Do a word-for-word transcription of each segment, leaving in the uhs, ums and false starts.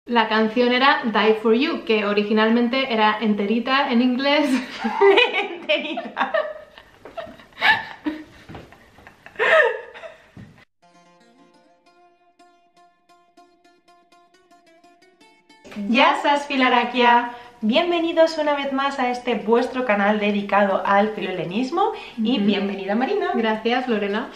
La canción era Die For You, que originalmente era enterita en inglés. Enterita. Ya sabes, Filaraquia. Bienvenidos una vez más a este vuestro canal dedicado al filohelenismo y Mm-hmm. bienvenida Marina. Gracias, Lorena.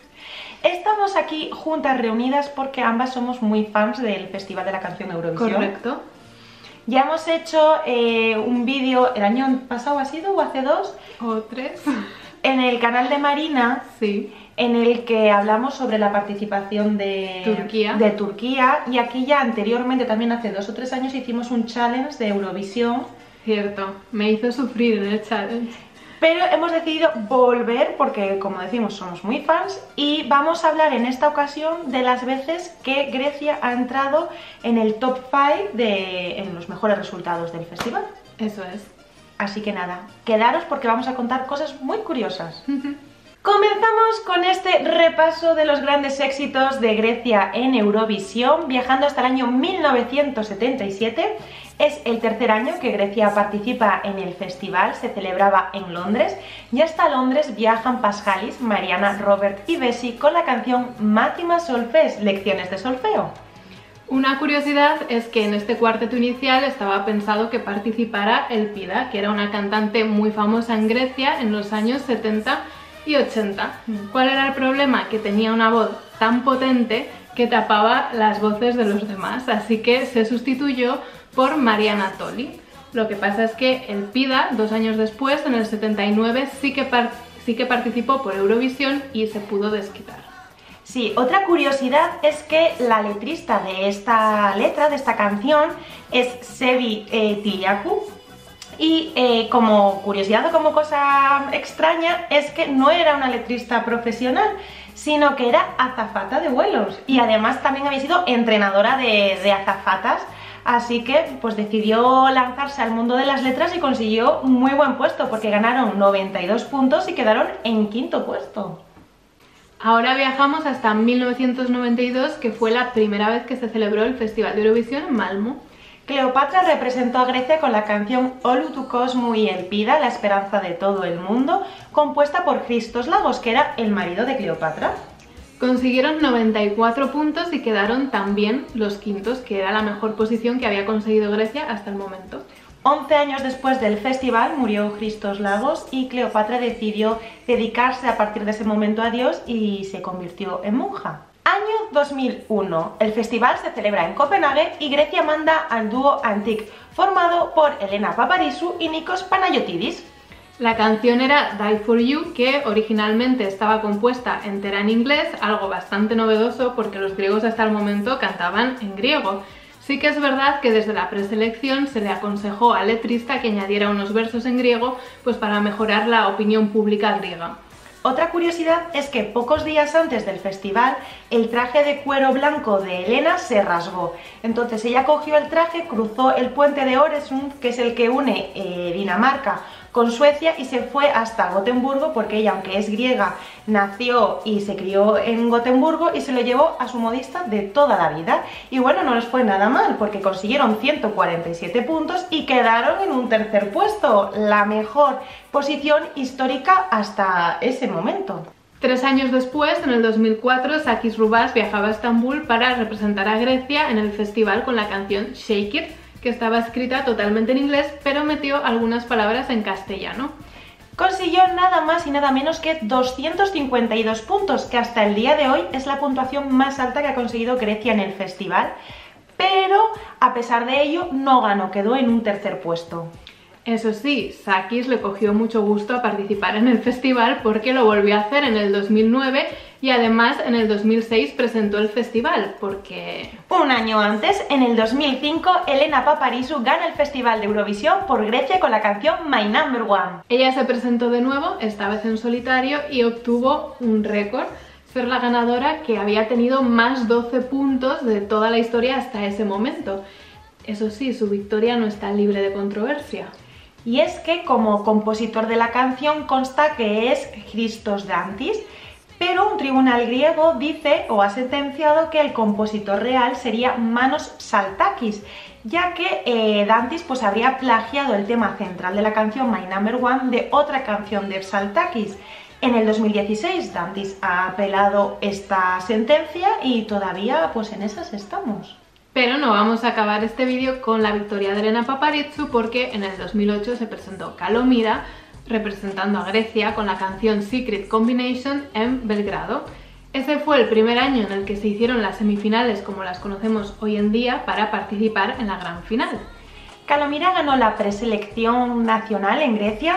Estamos aquí juntas reunidas porque ambas somos muy fans del Festival de la Canción Eurovisión. Correcto. Ya hemos hecho eh, un vídeo, el año pasado ha sido o hace dos, O tres. en el canal de Marina, Sí. en el que hablamos sobre la participación de Turquía. de Turquía, y aquí ya anteriormente, también hace dos o tres años, hicimos un challenge de Eurovisión, Cierto. Me hizo sufrir en el challenge. pero hemos decidido volver porque, como decimos, somos muy fans y vamos a hablar en esta ocasión de las veces que Grecia ha entrado en el top cinco de en los mejores resultados del festival. Eso es. Así que nada, quedaros porque vamos a contar cosas muy curiosas. Comenzamos con este repaso de los grandes éxitos de Grecia en Eurovisión, viajando hasta el año mil novecientos setenta y siete. Es el tercer año que Grecia participa en el festival, se celebraba en Londres, y hasta Londres viajan Paschalis, Mariana, Robert y Bessi con la canción Mátima Solfés, lecciones de solfeo. Una curiosidad es que en este cuarteto inicial estaba pensado que participara Elpida, que era una cantante muy famosa en Grecia en los años setenta y ochenta. ¿Cuál era el problema? Que tenía una voz tan potente que tapaba las voces de los demás, así que se sustituyó por Mariana Toli. Lo que pasa es que Elpida, dos años después, en el setenta y nueve, sí que, par sí que participó por Eurovisión y se pudo desquitar. Sí, otra curiosidad es que la letrista de esta letra, de esta canción, es Sevi eh, Tiliakou. Y eh, como curiosidad o como cosa extraña es que no era una letrista profesional, sino que era azafata de vuelos y además también había sido entrenadora de, de azafatas, así que pues decidió lanzarse al mundo de las letras y consiguió un muy buen puesto porque ganaron noventa y dos puntos y quedaron en quinto puesto. Ahora viajamos hasta mil novecientos noventa y dos, que fue la primera vez que se celebró el Festival de Eurovisión en Malmö. Cleopatra representó a Grecia con la canción Olu tu Cosmou y Elpida, la esperanza de todo el mundo, compuesta por Christos Lagos, que era el marido de Cleopatra. Consiguieron noventa y cuatro puntos y quedaron también los quintos, que era la mejor posición que había conseguido Grecia hasta el momento. once años después del festival murió Christos Lagos y Cleopatra decidió dedicarse a partir de ese momento a Dios y se convirtió en monja. Año dos mil uno. El festival se celebra en Copenhague y Grecia manda al dúo Antic, formado por Elena Paparizou y Nikos Panayotidis. La canción era Die For You, que originalmente estaba compuesta entera en inglés, algo bastante novedoso porque los griegos hasta el momento cantaban en griego. Sí que es verdad que desde la preselección se le aconsejó al letrista que añadiera unos versos en griego, pues para mejorar la opinión pública griega. Otra curiosidad es que pocos días antes del festival el traje de cuero blanco de Elena se rasgó. Entonces ella cogió el traje, cruzó el puente de Öresund, que es el que une eh, Dinamarca con Suecia, y se fue hasta Gotemburgo porque ella, aunque es griega, nació y se crió en Gotemburgo y se lo llevó a su modista de toda la vida. Y bueno, no les fue nada mal porque consiguieron ciento cuarenta y siete puntos y quedaron en un tercer puesto, la mejor posición histórica hasta ese momento. Tres años después, en el dos mil cuatro, Sakis Rubas viajaba a Estambul para representar a Grecia en el festival con la canción Shake It, que estaba escrita totalmente en inglés, pero metió algunas palabras en castellano. Consiguió nada más y nada menos que doscientos cincuenta y dos puntos, que hasta el día de hoy es la puntuación más alta que ha conseguido Grecia en el festival, pero a pesar de ello no ganó, quedó en un tercer puesto. Eso sí, Sakis le cogió mucho gusto a participar en el festival porque lo volvió a hacer en el dos mil nueve y además en el dos mil seis presentó el festival porque... Un año antes, en el dos mil cinco, Elena Paparizou gana el Festival de Eurovisión por Grecia con la canción My Number One. Ella se presentó de nuevo, esta vez en solitario, y obtuvo un récord, ser la ganadora que había tenido más doce puntos de toda la historia hasta ese momento. Eso sí, su victoria no está libre de controversia. Y es que como compositor de la canción consta que es Christos Dantis, pero un tribunal griego dice o ha sentenciado que el compositor real sería Manos Psaltakis, ya que eh, Dantis pues habría plagiado el tema central de la canción My Number One de otra canción de Psaltakis. En el dos mil dieciséis Dantis ha apelado esta sentencia y todavía pues en esas estamos. Pero no vamos a acabar este vídeo con la victoria de Elena Paparizou, porque en el dos mil ocho se presentó Kalomira representando a Grecia con la canción Secret Combination en Belgrado. Ese fue el primer año en el que se hicieron las semifinales como las conocemos hoy en día para participar en la gran final. Kalomira ganó la preselección nacional en Grecia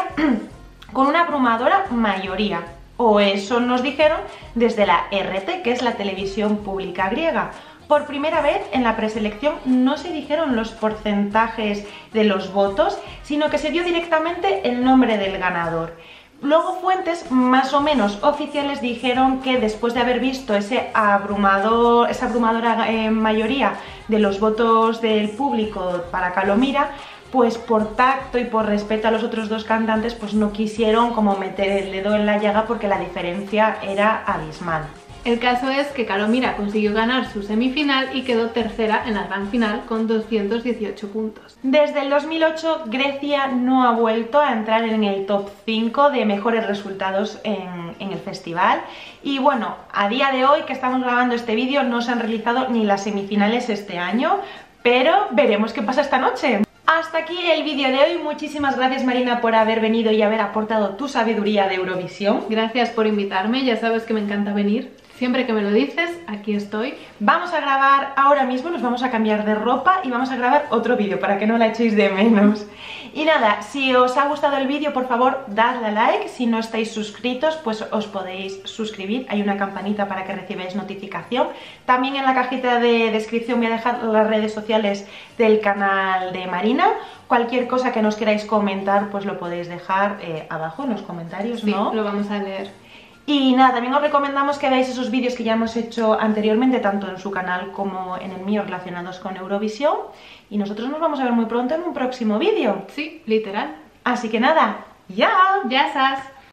con una abrumadora mayoría, o eso nos dijeron desde la R T, que es la televisión pública griega. Por primera vez en la preselección no se dijeron los porcentajes de los votos, sino que se dio directamente el nombre del ganador. Luego fuentes más o menos oficiales dijeron que después de haber visto ese abrumador, esa abrumadora eh, mayoría de los votos del público para Kalomira, pues por tacto y por respeto a los otros dos cantantes, pues no quisieron como meter el dedo en la llaga porque la diferencia era abismal. El caso es que Kalomira consiguió ganar su semifinal y quedó tercera en la gran final con doscientos dieciocho puntos. Desde el dos mil ocho Grecia no ha vuelto a entrar en el top cinco de mejores resultados en, en el festival. Y bueno, a día de hoy que estamos grabando este vídeo no se han realizado ni las semifinales este año, pero veremos qué pasa esta noche. Hasta aquí el vídeo de hoy. Muchísimas gracias, Marina, por haber venido y haber aportado tu sabiduría de Eurovisión. Gracias por invitarme, ya sabes que me encanta venir. Siempre que me lo dices, aquí estoy. Vamos a grabar ahora mismo, nos vamos a cambiar de ropa y vamos a grabar otro vídeo para que no la echéis de menos. Y nada, si os ha gustado el vídeo, por favor, dadle a like. Si no estáis suscritos, pues os podéis suscribir. Hay una campanita para que recibáis notificación. También en la cajita de descripción voy a dejar las redes sociales del canal de Marina. Cualquier cosa que nos queráis comentar, pues lo podéis dejar eh, abajo en los comentarios, ¿no? Sí, lo vamos a leer. Y nada, también os recomendamos que veáis esos vídeos que ya hemos hecho anteriormente, tanto en su canal como en el mío, relacionados con Eurovisión. Y nosotros nos vamos a ver muy pronto en un próximo vídeo. Sí, literal. Así que nada, ¡ya! ¡Ya estás!